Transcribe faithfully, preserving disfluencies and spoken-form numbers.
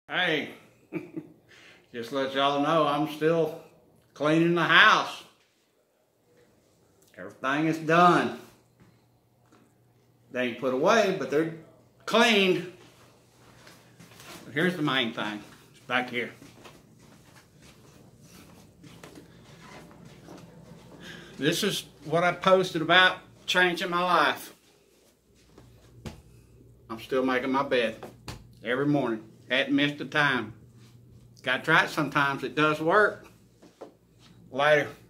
Hey, just let y'all know I'm still cleaning the house. Everything is done. They ain't put away, but they're cleaned. But here's the main thing. It's back here. This is what I posted about changing my life. I'm still making my bed every morning. Hadn't missed a time. Got to try it sometimes. It does work. Later.